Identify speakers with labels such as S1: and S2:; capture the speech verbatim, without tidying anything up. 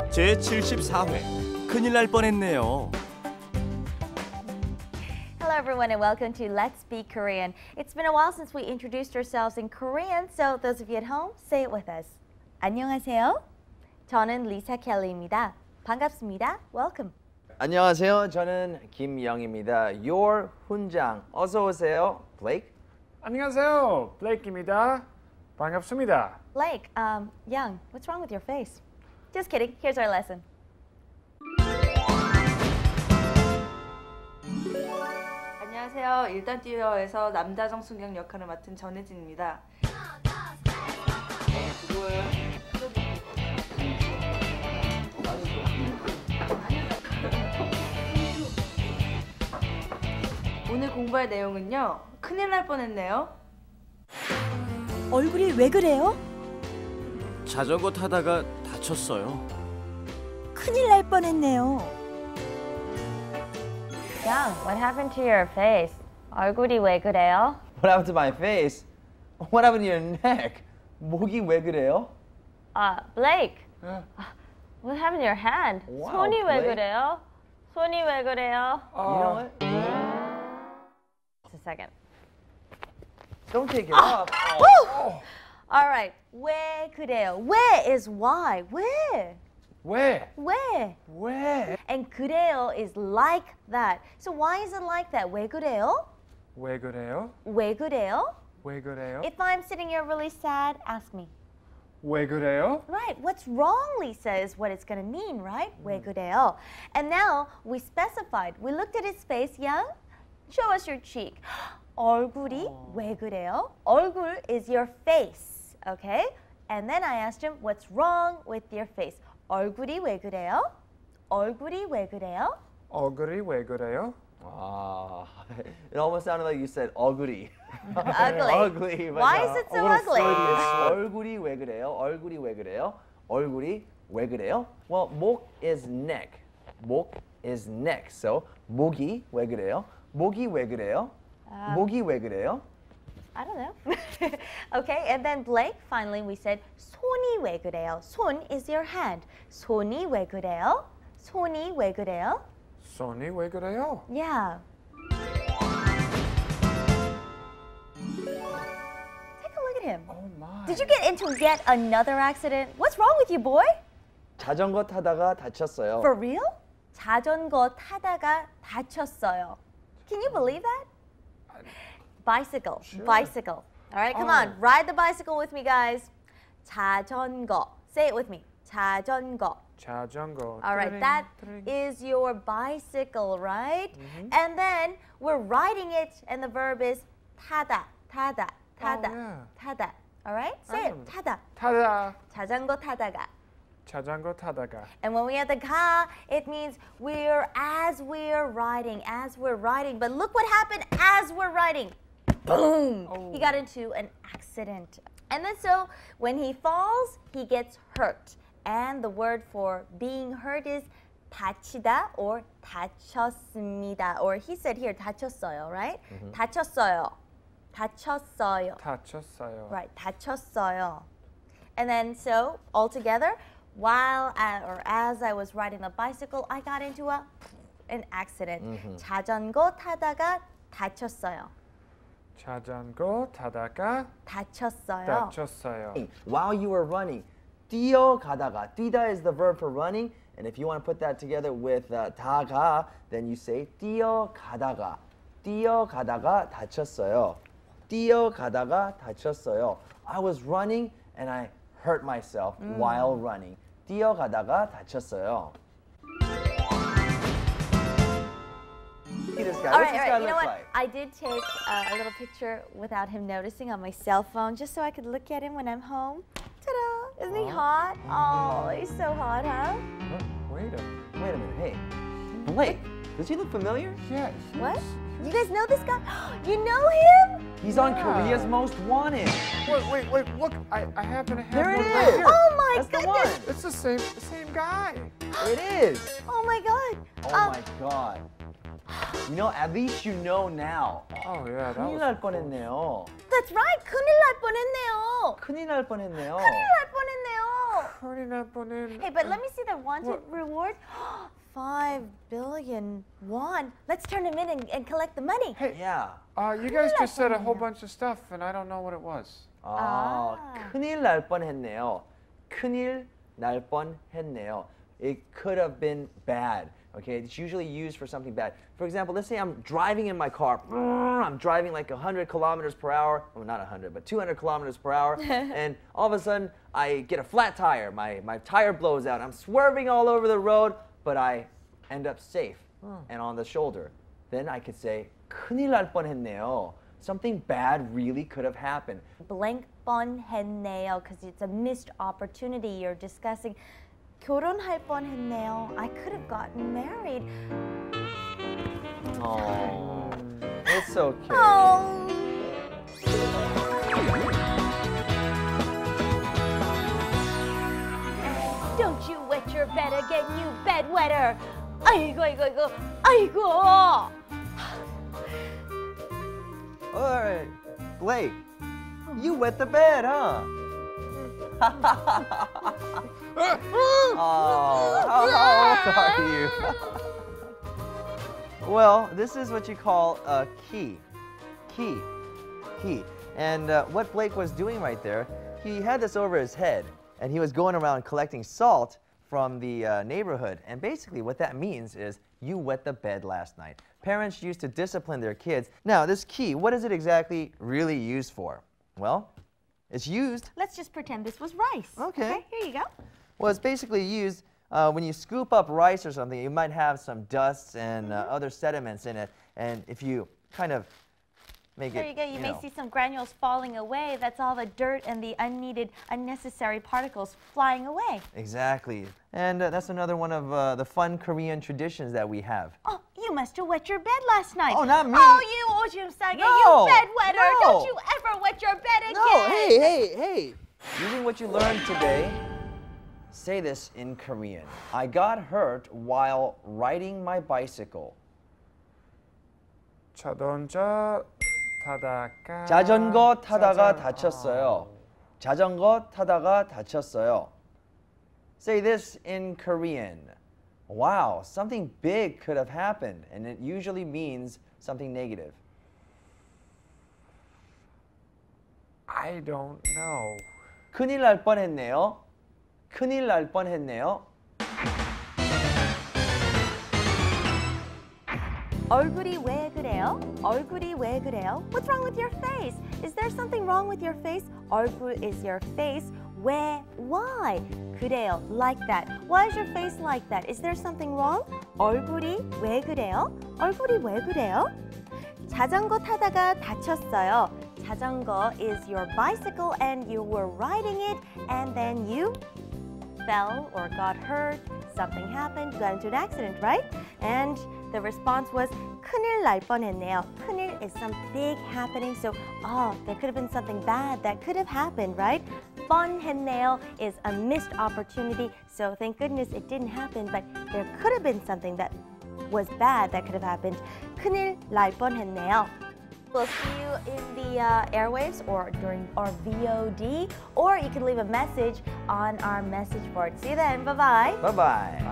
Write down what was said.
S1: 제칠십사 회 큰일 날 뻔했네요.
S2: Hello everyone and welcome to Let's Speak Korean. It's been a while since we introduced ourselves in Korean, so those of you at home, say it with us. 안녕하세요. 저는 리사 켈리입니다. 반갑습니다. Welcome.
S3: 안녕하세요. 저는 김영입니다. Your 훈장. 어서 오세요. Blake.
S4: 안녕하세요. 블레이크입니다. 반갑습니다.
S2: Blake, um, Young, what's wrong with your face? Just kidding. Here's our lesson.
S5: 안녕하세요. 일단 뛰어에서 남자 정순경 역할을 맡은 전혜진입니다. 오늘 공부할 내용은요. 큰일 날 뻔했네요.
S2: 얼굴이 왜 그래요?
S1: 자전거 타다가 다쳤어요.
S2: 큰일 날 뻔했네요. Young, what happened to your face? 얼굴이 왜 그래요?
S3: What happened to my face? What happened to your neck? 목이 왜 그래요?
S2: 아, Blake.
S4: 네.
S2: What happened to your hand?
S3: Wow,
S2: 손이 왜
S3: Blake.
S2: 그래요? 손이 왜 그래요?
S3: You know what?
S2: Just a second.
S3: Don't take it off.
S2: Woo! All right. 왜 그래요? 왜 is why. 왜?
S4: 왜?
S2: 왜?
S4: 왜?
S2: And 그래요 is like that. So why is it like that? 왜 그래요?
S4: 왜 그래요?
S2: 왜 그래요?
S4: 왜 그래요?
S2: If I'm sitting here really sad, ask me.
S4: 왜 그래요?
S2: Right. What's wrong, Lisa, is what it's going to mean, right? 왜 그래요? And now we specified. We looked at his face. Young, show us your cheek. 얼굴이 왜 그래요? 얼굴 is your face, okay? And then I asked him, what's wrong with your face? 얼굴이 왜 그래요? 얼굴이 왜 그래요?
S4: 얼굴이 왜 그래요?
S3: Ah, it almost sounded like you said ugly.
S2: Ugly.
S3: ugly. but
S2: Why
S3: no.
S2: is it so
S3: A little
S2: ugly?
S3: Freudian. 얼굴이 왜 그래요? 얼굴이 왜 그래요? 얼굴이 왜 그래요? Well, 목 is neck. 목 is neck. So 목이 왜 그래요? 목이 왜 그래요? 목이 왜 그래요?
S2: I don't know. Okay, and then Blake, finally we said 손이 왜 그래요? 손 is your hand. 손이 왜 그래요? 손이 왜 그래요?
S4: 손이 왜 그래요?
S2: Yeah. Take a look at him.
S4: Oh my.
S2: Did you get into yet another accident? What's wrong with you, boy?
S3: 자전거 타다가 다쳤어요.
S2: For real? 자전거 타다가 다쳤어요. Can you believe that? Bicycle, bicycle. All right, come on, ride the bicycle with me, guys. 자전거. Say it with me. 자전거.
S4: 자전거.
S2: All right,
S4: 트링,
S2: that
S4: 트링.
S2: is your bicycle, right? And then we're riding it, and the verb is 타다, 타다, 타다,
S4: yeah.
S2: 타다. All right, say it. 타다.
S4: 타다.
S2: 자전거 타다가.
S4: 자전거 타다가.
S2: And when we have the ga, it means we're as we're riding, as we're riding. But look what happened as we're riding. Boom! He got into an accident. And then so when he falls, he gets hurt. And the word for being hurt is 다치다 or 다쳤습니다. Or he said here 다쳤어요, right?
S3: Mm-hmm.
S2: 다쳤어요. 다쳤어요.
S4: 다쳤어요.
S2: Right, 다쳤어요. And then so all together, while I, or as I was riding the bicycle, I got into a an accident.
S3: Mm-hmm.
S2: 자전거 타다가 다쳤어요.
S4: 자전거 타다가
S2: 다쳤어요.
S4: 다쳤어요.
S3: While you were running, 뛰어가다가. 뛰다 is the verb for running, and if you want to put that together with uh, 다가, then you say 뛰어가다가. 뛰어가다가 다쳤어요. 뛰어가다가 다쳤어요. I was running and I hurt myself while running. 뛰어가다가 다쳤어요. This guy.
S2: All
S3: What's
S2: right,
S3: this
S2: all
S3: guy
S2: right. You know
S3: look
S2: what?
S3: like?
S2: I did take uh, a little picture without him noticing on my cell phone, just so I could look at him when I'm home. Ta-da! Isn't he hot? Oh, he's so hot, huh?
S4: Huh? Wait a
S3: Wait a minute. Hey, Blake. Does he look familiar?
S4: Yeah.
S2: What? You guys know this guy? You know him?
S3: He's on
S4: Yeah.
S3: Korea's Most Wanted.
S4: Wait, wait, wait, look. I, I happen to have
S3: There it
S4: one right
S3: is.
S4: here.
S2: Oh my
S3: That's the
S2: goodness!
S3: one.
S4: It's the same the same guy.
S3: It is.
S2: Oh my god!
S3: Oh
S2: Um,
S3: my God. You know, at least you know now.
S4: Oh yeah, that
S3: 큰일
S4: was
S3: 날 뻔했네요.
S2: That's right. 큰일 날 뻔했네요.
S3: 큰일 날 뻔했네요.
S2: 큰일 날 뻔했네요.
S4: 큰일 날 뻔했네.
S2: Hey, but let me see the wanted
S4: What?
S2: reward. Five billion won. Let's turn him in and, and collect the money.
S4: Hey,
S3: Yeah.
S4: uh, you guys
S2: 날
S4: just said a whole
S2: 뻔했네요.
S4: bunch of stuff, and I don't know what it was.
S3: 아,
S2: 아.
S3: 큰일 날 뻔했네요. 큰일 날 뻔했네요. It could have been bad. Okay, it's usually used for something bad. For example, let's say I'm driving in my car. I'm driving like one hundred kilometers per hour. Well, not one hundred, but two hundred kilometers per hour. And all of a sudden, I get a flat tire. My, my tire blows out. I'm swerving all over the road, but I end up safe and on the shoulder. Then I could say, 큰일 날 뻔했네요. Something bad really could have happened.
S2: Blank 뻔했네요, because it's a missed opportunity. You're discussing. 결혼할 뻔했네요. I could have gotten married.
S3: Oh, it's okay.
S2: Oh. Don't you wet your bed again, you bedwetter. 아이고, 아이고, 아이고, 아이고.
S3: All right, Blake, you wet the bed, huh? Oh, how, how old are you? Well, this is what you call a key. Key. Key. And uh, what Blake was doing right there, he had this over his head, and he was going around collecting salt from the uh, neighborhood. And basically what that means is you wet the bed last night. Parents used to discipline their kids. Now, this key, what is it exactly really used for? Well, it's used.
S2: Let's just pretend this was rice.
S3: Okay.
S2: Here you go.
S3: Well, it's basically used uh, when you scoop up rice or something, you might have some dusts and uh, other sediments in it. And if you kind of make
S2: There
S3: it,
S2: you go. You, may
S3: know,
S2: see some granules falling away. That's all the dirt and the unneeded, unnecessary particles flying away.
S3: Exactly. And uh, that's another one of uh, the fun Korean traditions that we have.
S2: Oh, you must have wet your bed last night.
S3: Oh, not me.
S2: Oh, you ojum sage,
S3: No,
S2: you bedwetter.
S3: no.
S2: Don't you ever wet your bed again.
S3: No, hey, hey, hey. Using what you learned today, say this in Korean. I got hurt while riding my bicycle.
S4: 자동차 타다가
S3: 자전거 타다가
S4: 자전-
S3: 다쳤어요. 자전거 타다가 다쳤어요. Say this in Korean. Wow, something big could have happened, and it usually means something negative.
S4: I don't know.
S3: 큰일 날 뻔했네요. 큰일 날 뻔했네요.
S2: 얼굴이 왜 그래요? 얼굴이 왜 그래요? What's wrong with your face? Is there something wrong with your face? 얼굴 is your face. 왜? Why? 그래요. Like that. Why is your face like that? Is there something wrong? 얼굴이 왜 그래요? 얼굴이 왜 그래요? 자전거 타다가 다쳤어요. 자전거 is your bicycle and you were riding it and then you fell or got hurt, something happened, you got into an accident, right? And the response was 큰일 날 뻔했네요. 큰일 is some big happening, so oh, there could have been something bad that could have happened, right? 뻔했네요 is a missed opportunity, so thank goodness it didn't happen, but there could have been something that was bad that could have happened. 큰일 날 뻔했네요. We'll see you in the uh, airwaves or during our V O D, or you can leave a message on our message board. See you then. Bye-bye.
S3: Bye-bye.